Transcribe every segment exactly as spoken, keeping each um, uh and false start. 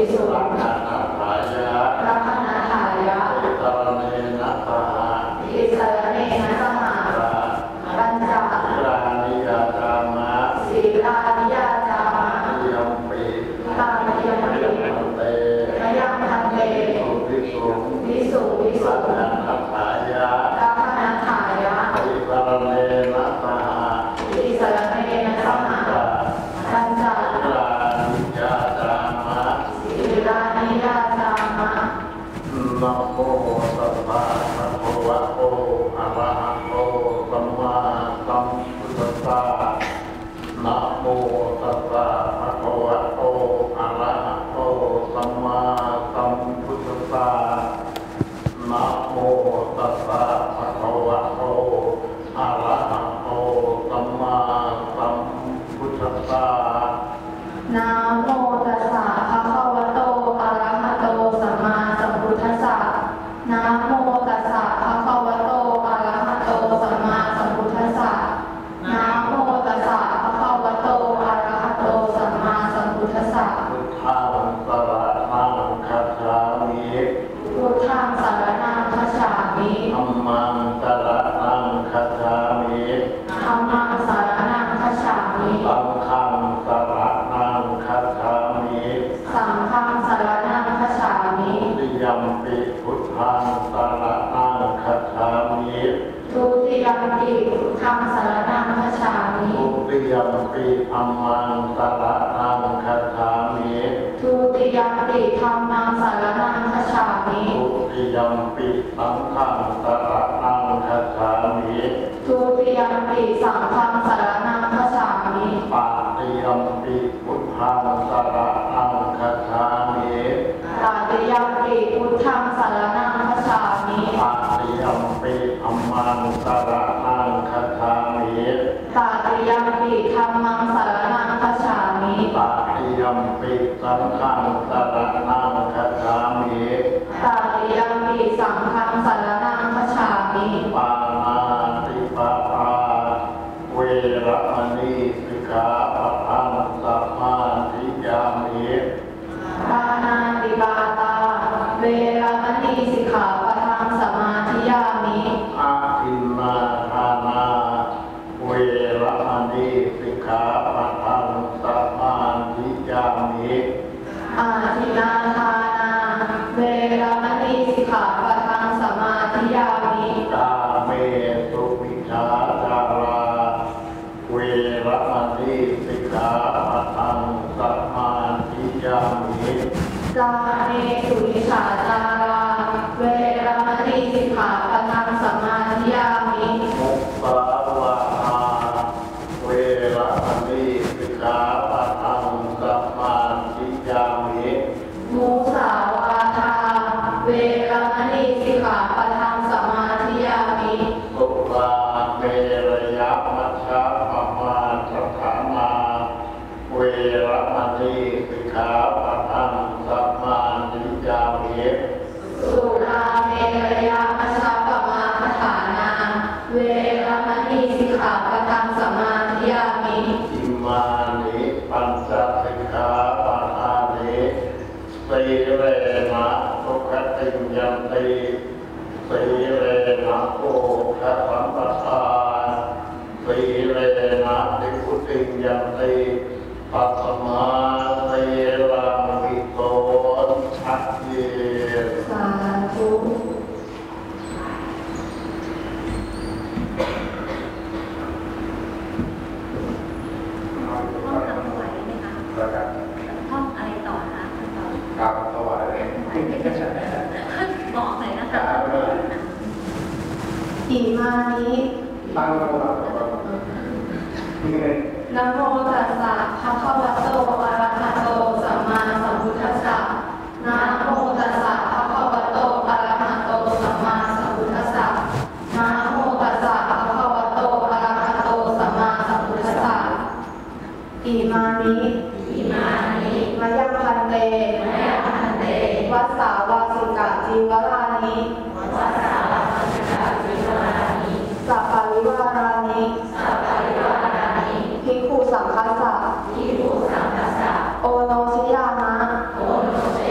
สุรักขานาถายะรักขานาถายะอิสรเนนะสหะอิสรเนนะสหะปัญจศีลานิยาจามะศีลานิยาจามะนิยมปิตานิยมปิมันเตมยังพันเตวิสุวิสุวิสุรักขานาถายะรักขานาถายะอิสรเนนะสหะอิสรเนนะสหะปัญจศีลานิยาจามะศีลานิยาจามะนะโมตัสสะภะคะวะโตอะระหะโตสัมมาสัมพุทธัสสะนะโมตัสสะภะคะวะโตอะระหะโตสัมมาสัมพุทธัสสะนะโมตัสสะภะคะวะโตอะระหะโตสัมมาสัมพุทธัสสะนะโมตัสสะภะคะวะโตอะระหะโตสัมมาสัมพุทธัสสะนะโมตัสสะภะคะวะโตอะระหะโตสัมมาสัมพุทธัสสะนะโมตัสสะภะคะวะโตอะระหะโตสัมมาสัมพุทธัสสะพุทธังสรณังคัจฉามิพุทธังสรณังคัจฉามิธัมมังสรณังคัจฉามิธัมมังสรณังคัจฉามิสังฆังสรณังคัจฉามิสังฆังสรณังคัจฉามิทุติยัมปิพุทธังสรณังคัจฉามิทุติยัมปิพุทธังสรณังคัจฉามิทุติยัมปิธัมมังสรณังคัจฉามิทุติยัมปิธัมมังสรณังคัจฉามิทุติยัมปิสังฆังสรณังคัจฉามิทุติยัมปิสังฆังสรณังคัจฉามิปาติยัมปิพุทธังสรณังคัจฉามิปาติยัมปิพุทธังสรณังคัจฉามิปาติยัมปิธัมมังสรณังคัจฉามิปาติยัมปิธัมมังสรณังคัจฉามิปาติยัมปิสังฆังสรณังคัจฉามิปาติยัมปิสังฆังสรณังคัจฉามิปานาติปาตาเวรมณีสิกขาปะทังสัมมาทิฏฐิมิปานาติปาตาเวรมณีสิกขาปะทังสัมมาทิฏฐิมิอาทินนาทานาเวรมณีสิกขาปะทังสัมมาทิฏฐิมิอาทินนาทานาเวรมณีสิกขาปะทังสัมมาทิฏฐิมิกาเมสุมิจฉาจาราเวรมณีสิกขาปะทังสัมมาทิฏฐิมิกาเมสุมิจฉาจาราเวรมณีสิกขาปะทังสัมมาทิฏฐิมิมุสาวาทาเวรมณีสิกขาปะทังสัมมาทิฏฐิมิมุสาวาทาเวรมณีสิกขาปะทังสัมมาทิฏฐิมิสุราเมรยมัชฌะปมาทฐานาเวรมณีสิกขาปะทังสัมมาทิฏฐิมิสุราเมรยมัชฌะปมาทฐานาเวรมณีสิกขาปะทังสัมมาทิฏฐิมิอิมานิปัญจสิกขาปะทานิสีเรนะทุกขติยันติสีเรนะโภคสัมปทาสีเรนะติพุติยันติปัสมาสีรังวิโตชัดเจนสาธุห้องอะไรต่อคะครับถวายบอกหน่อยนะคะอิมานิตั้งโมนะโมตัสสะภะคะวะโตอะระหะโตสัมมาสัมพุทธัสสะนะโมตัสสะภะคะวะโตอะระหะโตสัมมาสัมพุทธัสสะนะโมตัสสะภะคะวะโตอะระหะโตสัมมาสัมพุทธัสสะอิมานิอิมานิมะยังพันเตมะยังพันเตวัสสาวาสิกะจีวรานิวัสสาวาสิกะจีวรานิสัพพะริวารานิสัพพะริวารานิภิกขุสังฆัสสะภิกขุสังฆัสสะโอโนชิยามะโอโนช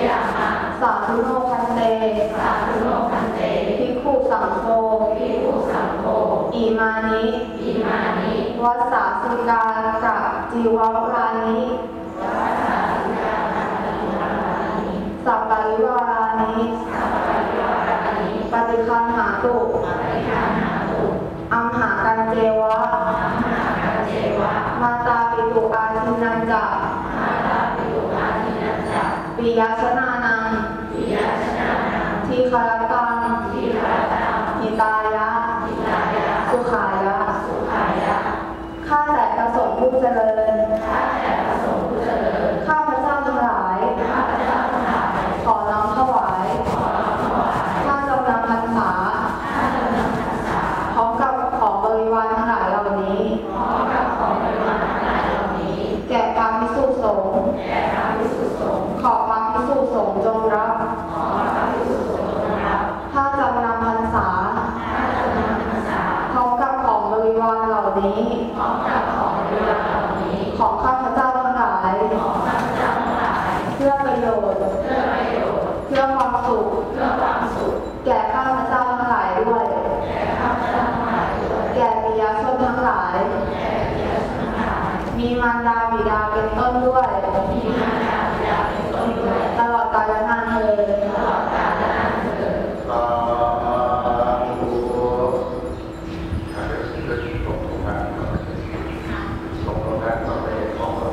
มานิอิมานิวัสสาสิกากับจีวรานิวัสสาสิกานังอิมานิสัพปริวารานิสัพพะริวารานิปฏิคันหาตุปฏิคันหาตุอัมหากันเจวะอัมหากัจเจวะมาตาปิตุอาทินันจะมาตาปิตุอาทินัสสะปิยชนานังปิยชนะนังทีคารตังทิราตังหิตายะทิตายะสุขายะสุขายะข้าแต่พระสงฆ์ผู้เจริญข้าแต่พระสงฆ์ผู้เจริญข้าพระเจ้าทั้งหลายข้าพเจ้าทั้งหลายขอน้อมถวายขอน้อมถวายข้าจำนำพรรษาข้าจำนำพรรษาพร้อมกับของบริวารทั้งหลายเหล่านี้พร้อมกับของบริวารทั้งหลายเหล่านี้แก่พระภิกษุสงฆ์แด่พระภิกษุสงฆ์ขอพระภิกษุสงฆ์จงรับขอพระภิกษุสงฆ์จงรับข้าจำนำพรรษาข้าจำนำพรรษาพร้อมกับของบริวารเหล่านี้พร้อมกับของบริวารเหล่านี้ของข้าพเจ้าทั้งหลายของข้าพเจ้าทั้งหลายเพื่อประโยชน์เพื่อประโยชน์เพื่อความสุขเพื่อความสุขแก่ข้าพเจ้าทั้งหลายด้วยแก่ข้าพเจ้าทั้งหลายด้วยแก่ปิยชนทั้งหลายแก่เกียรติทั้งหลายมีมารดาบิดาเป็นต้นด้วยมีมารดาบิดาเป็นต้นด้วยตลอดกาลนานเทอญตลอดกาลนานเทอญสาธุอาจจะเกิดตกลงมาตกลงกันต่อไปของเรา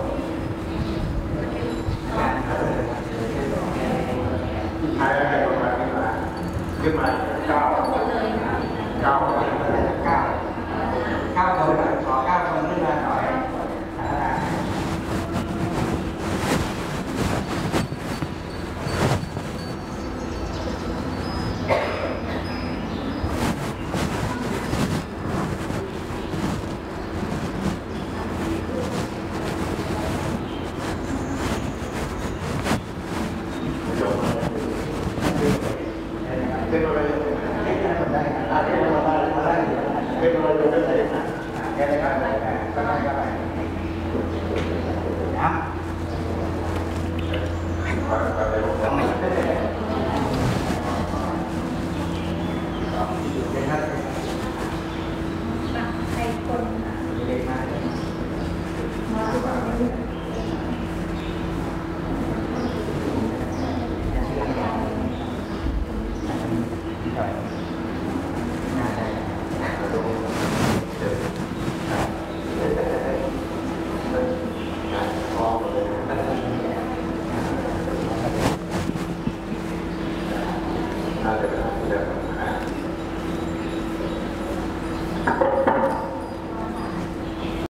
ใครให้ลงมาขึ้นมาขึ้นมาเก้าเก้าเก้าเก้าคนหน่อยขอเก้าคนขึ้นมาหน่อยอ่าขึ้นมาเลยให้ได้คนได้ครับขึ้นมาเลยมาได้ขึ้นมาเลยขึ้นมาเลยแค่ได้ครับก็ได้ก็ได้นะมาอะไรของเราเป็นทัศ